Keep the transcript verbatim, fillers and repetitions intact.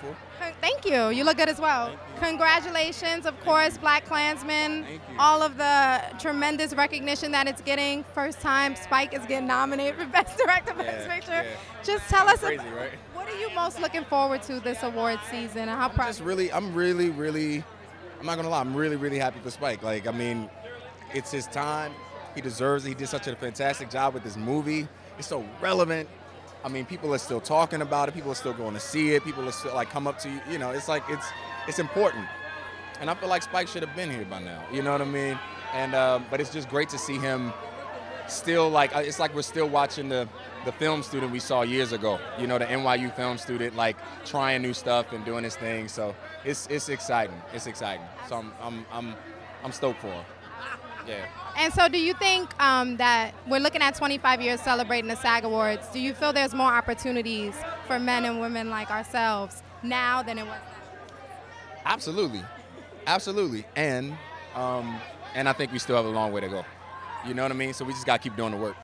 beautiful. Thank you. You look good as well. Congratulations, of course, Black Klansman. Thank you. All of the tremendous recognition that it's getting. First time Spike is getting nominated for Best Director, Best Yeah, Picture. yeah. Just tell us, Crazy, about, right? what are you most looking forward to this award season, and how I'm proud? just really, I'm really, really, I'm not gonna lie, I'm really, really happy for Spike. Like, I mean, it's his time. He deserves it. He did such a fantastic job with this movie. It's so relevant. I mean, people are still talking about it. People are still going to see it. People are still like come up to you. You know, it's like it's it's important. And I feel like Spike should have been here by now. You know what I mean? And um, but it's just great to see him still like it's like we're still watching the the film student we saw years ago. You know, the N Y U film student like trying new stuff and doing his thing. So it's it's exciting. It's exciting. So I'm I'm I'm I'm stoked for him. Yeah. And so do you think um, that we're looking at twenty-five years celebrating the SAG Awards? Do you feel there's more opportunities for men and women like ourselves now than it was then? Absolutely. Absolutely. And um, and I think we still have a long way to go. You know what I mean? So we just got to keep doing the work.